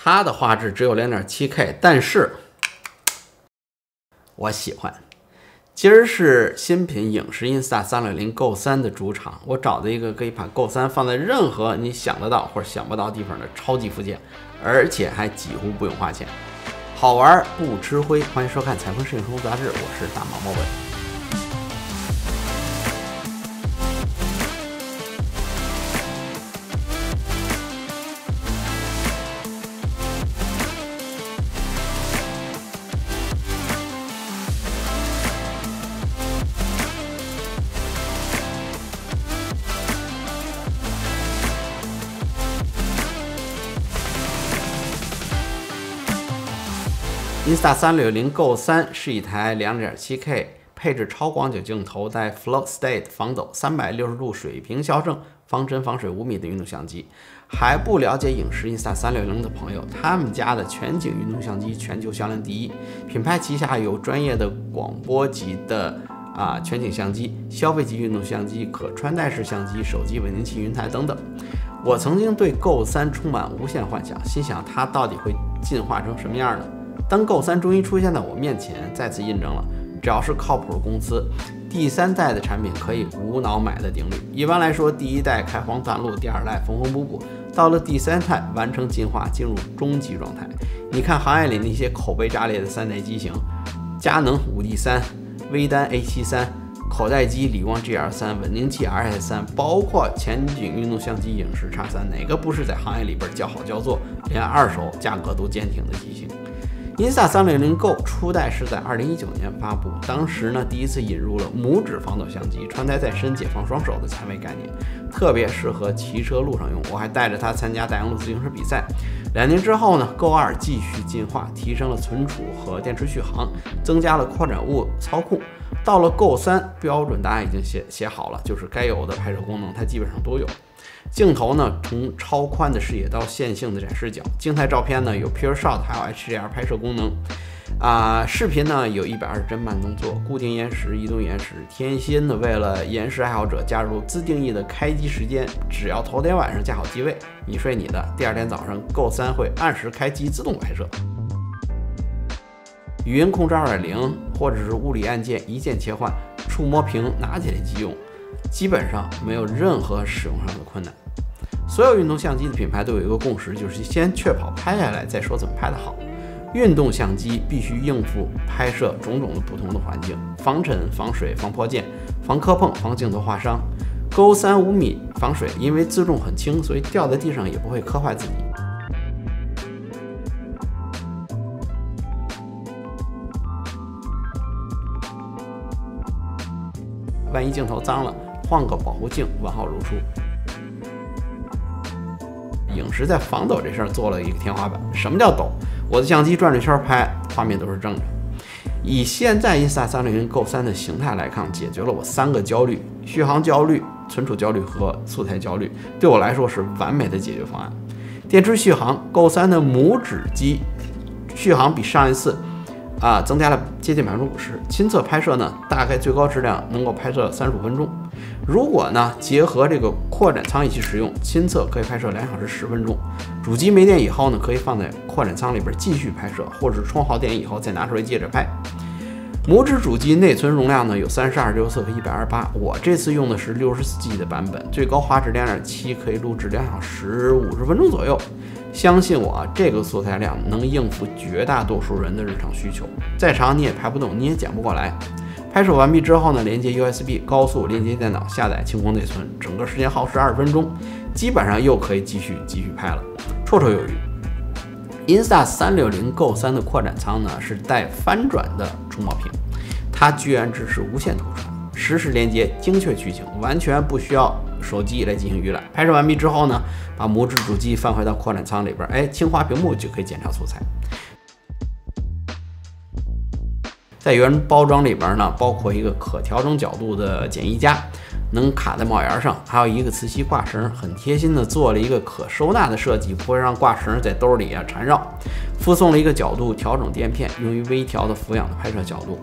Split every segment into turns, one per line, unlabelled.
它的画质只有 2.7K， 但是我喜欢。今儿是新品影视 Insta360 Go 3的主场，我找的一个可以把 Go 3放在任何你想得到或者想不到地方的超级附件，而且还几乎不用花钱，好玩不吃灰。欢迎收看《采风摄影生活杂志》，我是大毛毛文。Insta360 Go 3是一台 2.7K 配置超广角镜头、带 Float State 防抖、360度水平校正、防尘防水5米的运动相机。还不了解影视 Insta360 的朋友，他们家的全景运动相机全球销量第一，品牌旗下有专业的广播级的全景相机、消费级运动相机、可穿戴式相机、手机稳定器、云台等等。我曾经对 Go 3充满无限幻想，心想它到底会进化成什么样呢？当 Go 3终于出现在我面前，再次印证了只要是靠谱的公司，第3代的产品可以无脑买的定律。一般来说，第1代开荒探路，第2代缝缝补补，到了第3代完成进化，进入终极状态。你看行业里那些口碑炸裂的3代机型，佳能 5D3、微单 A73、口袋机理光 GR3、稳定器 RS3， 包括前景运动相机影视 X3， 哪个不是在行业里边叫好叫座，连二手价格都坚挺的机型？Insta360 Go 初代是在2019年发布，当时呢第一次引入了拇指防抖相机，穿戴在身解放双手的前卫概念，特别适合骑车路上用。我还带着它参加大洋路自行车比赛。2年之后呢 ，Go 2继续进化，提升了存储和电池续航，增加了扩展物操控。到了 Go 3，标准答案已经写好了，就是该有的拍摄功能它基本上都有。镜头呢，从超宽的视野到线性的展示角，静态照片呢有 Pure Shot， 还有 HDR 拍摄功能。视频呢有120帧慢动作、固定延时、移动延时。天心呢为了延时爱好者加入自定义的开机时间，只要头天晚上架好机位，你睡你的，第2天早上 Go 3会按时开机自动拍摄。语音控制 2.0 或者是物理按键一键切换，触摸屏拿起来即用，基本上没有任何使用上的困难。所有运动相机的品牌都有一个共识，就是先确保拍下来再说怎么拍得好。运动相机必须应付拍摄种种的不同的环境，防尘、防水、防泼溅、防磕碰、防镜头划伤。Go 3 5米防水，因为自重很轻，所以掉在地上也不会磕坏自己。万一镜头脏了，换个保护镜完好如初。影视在防抖这事儿做了一个天花板。什么叫抖？我的相机转着圈拍，画面都是正的。以现在 Insta360 Go 3的形态来看，解决了我3个焦虑：续航焦虑、存储焦虑和素材焦虑。对我来说是完美的解决方案。电池续航 ，Go 3的拇指机续航比上一次增加了接近50%。亲测拍摄呢，大概最高质量能够拍摄35分钟。如果呢结合这个扩展舱一起使用，亲测可以拍摄2小时10分钟。主机没电以后呢，可以放在扩展舱里边继续拍摄，或者是充好电以后再拿出来接着拍。拇指主机内存容量呢有32、64和128，我这次用的是64G 的版本，最高画质 2.7， 可以录制2小时50分钟左右。相信我，这个素材量能应付绝大多数人的日常需求，再长你也拍不动，你也剪不过来。拍摄完毕之后呢，连接 USB 高速连接电脑，下载清空内存，整个时间耗时20分钟，基本上又可以继续拍了，绰绰有余。Insta360 Go 3的扩展舱呢是带翻转的触摸屏，它居然支持无线图传，实时连接，精确取景，完全不需要手机来进行预览。拍摄完毕之后呢，把拇指主机放回到扩展舱里边，轻滑屏幕就可以检查素材。在原包装里边呢，包括一个可调整角度的简易夹，能卡在帽檐上，还有一个磁吸挂绳，很贴心的做了一个可收纳的设计，不会让挂绳在兜里缠绕。附送了一个角度调整垫片，用于微调的俯仰的拍摄角度。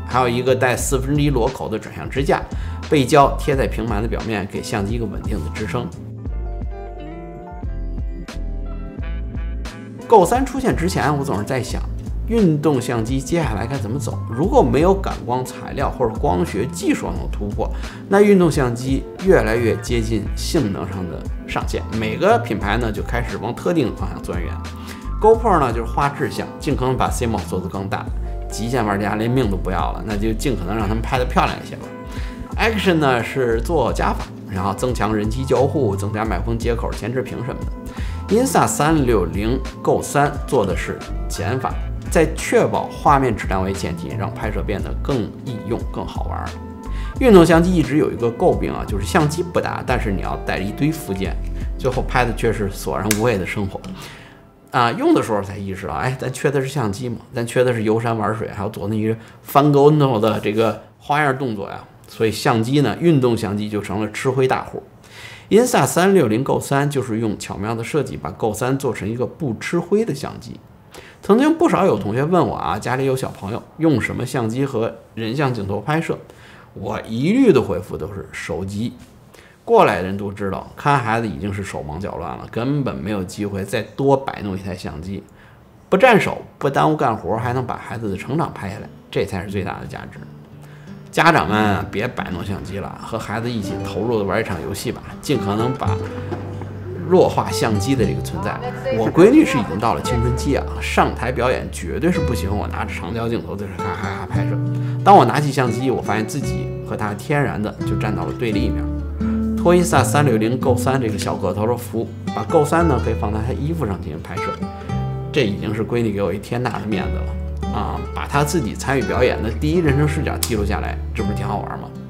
还有一个带1/4螺口的转向支架，背胶贴在平板的表面，给相机一个稳定的支撑。Go 3出现之前，我总是在想，运动相机接下来该怎么走？如果没有感光材料或者光学技术上的突破，那运动相机越来越接近性能上的上限。每个品牌呢就开始往特定的方向钻研。GoPro 呢就是画质像，尽可能把 CMOS 做得更大。极限玩家连命都不要了，那就尽可能让他们拍得漂亮一些吧。Action 呢是做加法，然后增强人机交互，增加麦克风接口、前置屏什么的。Insta360 Go 3做的是减法，在确保画面质量为前提，让拍摄变得更易用、更好玩。运动相机一直有一个诟病啊，就是相机不大，但是你要带着一堆附件，最后拍的却是索然无味的生活。用的时候才意识到，咱缺的是相机嘛，咱缺的是游山玩水，还有做那个翻跟头的这个花样动作呀。所以相机呢，运动相机就成了吃灰大户。Insta360 Go 3就是用巧妙的设计，把 Go 3做成一个不吃灰的相机。曾经不少有同学问我家里有小朋友，用什么相机和人像镜头拍摄？我一律的回复都是手机。过来的人都知道，看孩子已经是手忙脚乱了，根本没有机会再多摆弄一台相机，不占手，不耽误干活，还能把孩子的成长拍下来，这才是最大的价值。家长们别摆弄相机了，和孩子一起投入的玩一场游戏吧，尽可能把弱化相机的这个存在。我闺女是已经到了青春期上台表演绝对是不喜欢我拿着长焦镜头在这咔咔咔拍摄。当我拿起相机，我发现自己和她天然的就站到了对立面。托Insta360 Go 3这个小个头的服，把 Go 3呢可以放在她衣服上进行拍摄，这已经是闺女给我一天大的面子了。把他自己参与表演的第一人称视角记录下来，这不是挺好玩吗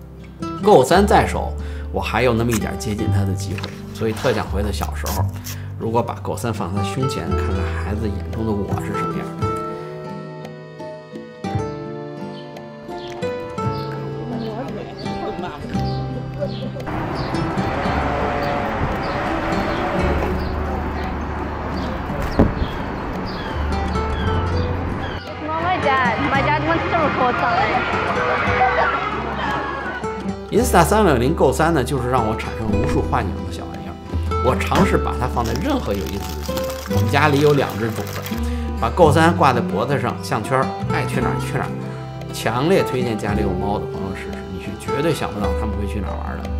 ？Go 3在手，我还有那么一点接近他的机会，所以特想回到小时候，如果把 Go 3放在胸前，看看孩子眼中的我是什么样的。
My dad wants to record something.
Insta360 Go 3呢，就是让我产生无数幻想的小玩意儿。我尝试把它放在任何有意思的地方。我们家里有2只种子，把 Go 3挂在脖子上，项圈爱去哪儿去哪儿。强烈推荐家里有猫的朋友试试，你是绝对想不到他们会去哪儿玩的。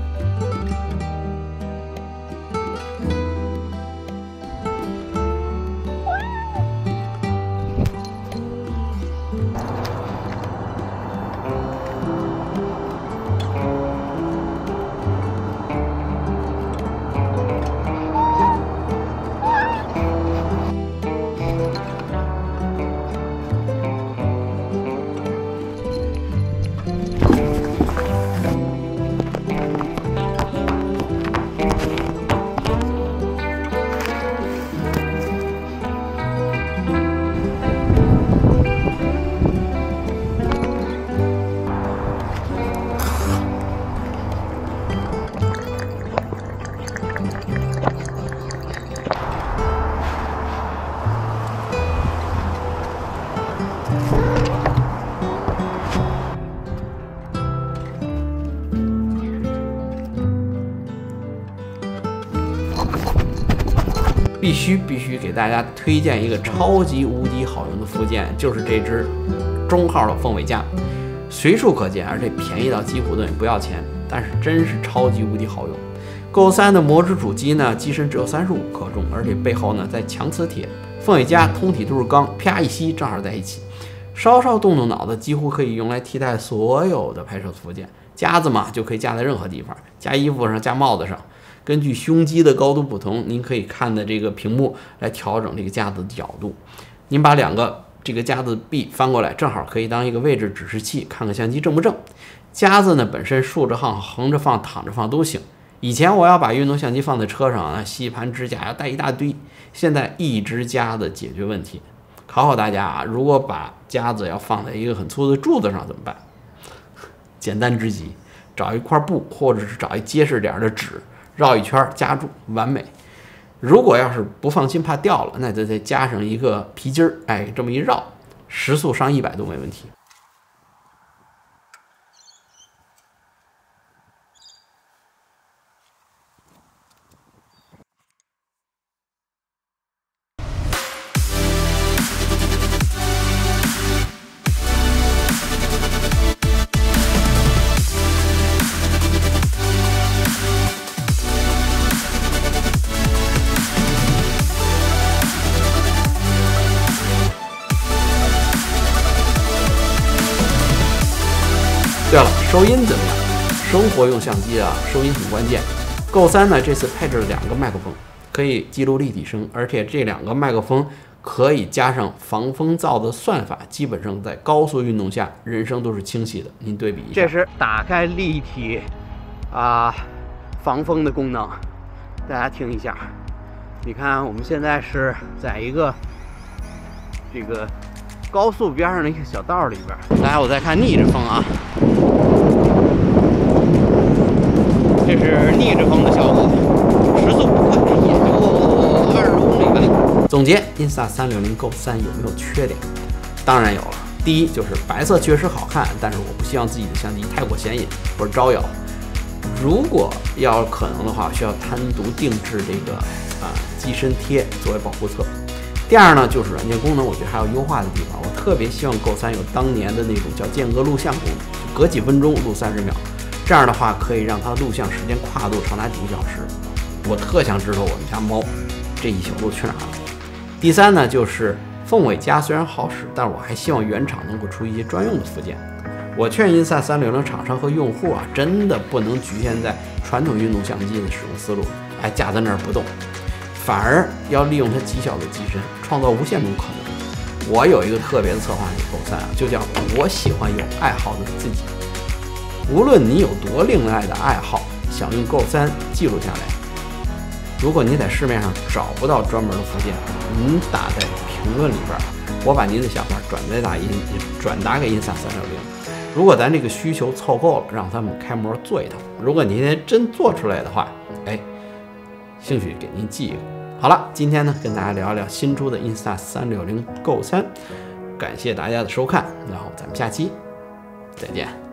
必须给大家推荐一个超级无敌好用的附件，就是这只中号的凤尾架，随处可见，而且便宜到几乎等于不要钱，但是真是超级无敌好用。Go 3的魔之主机呢，机身只有35克重，而且背后呢在强磁铁，凤尾架通体都是钢，啪一吸正好在一起，稍稍动动脑子，几乎可以用来替代所有的拍摄附件。夹子嘛，就可以架在任何地方，夹衣服上，夹帽子上。根据胸肌的高度不同，您可以看的这个屏幕来调整这个架子的角度。您把2个这个夹子臂翻过来，正好可以当一个位置指示器，看看相机正不正。夹子呢本身竖着放、横着放、躺着放都行。以前我要把运动相机放在车上吸盘支架要带一大堆，现在一支夹子解决问题。考大家如果把夹子要放在一个很粗的柱子上怎么办？简单之极，找一块布或者是找一结实点的纸，绕一圈夹住，完美。如果要是不放心怕掉了，那就再加上一个皮筋儿，这么一绕，时速上100都没问题。 对了，收音怎么样？生活用相机啊，收音挺关键。Go 3呢，这次配置了2个麦克风，可以记录立体声，而且这2个麦克风可以加上防风噪的算法，基本上在高速运动下，人声都是清晰的。您对比一下，这是打开立体防风的功能，大家听一下。你看，我们现在是在一个这个高速边上的一个小道里边。来，我再看逆着风啊。这是逆着风的效果，时速不快，也就20公里吧。总结 Insta360 Go 3有没有缺点？当然有了。第一就是白色确实好看，但是我不希望自己的相机太过显眼或者招摇。如果要可能的话，需要单独定制这个机身贴作为保护册。第二呢，就是软件功能，我觉得还有优化的地方。我特别希望 Go 3有当年的那种叫间隔录像功能，隔几分钟录30秒。这样的话，可以让它录像时间跨度长达几个小时。我特想知道我们家猫这一宿都去哪儿了。第三呢，就是凤尾夹虽然好使，但我还希望原厂能够出一些专用的附件。我劝Insta360厂商和用户啊，真的不能局限在传统运动相机的使用思路，架在那儿不动，反而要利用它极小的机身，创造无限种可能。我有一个特别的策划给Go 3啊，就叫我喜欢有爱好的自己。无论你有多另类的爱好，想用Go 3记录下来，如果你在市面上找不到专门的附件，您打在评论里边，我把您的想法转达给Insta360。如果咱这个需求凑够了，让他们开模做一套。如果您真做出来的话，兴许给您寄一个。好了，今天呢跟大家聊一聊新出的Insta360 Go 3，感谢大家的收看，然后咱们下期再见。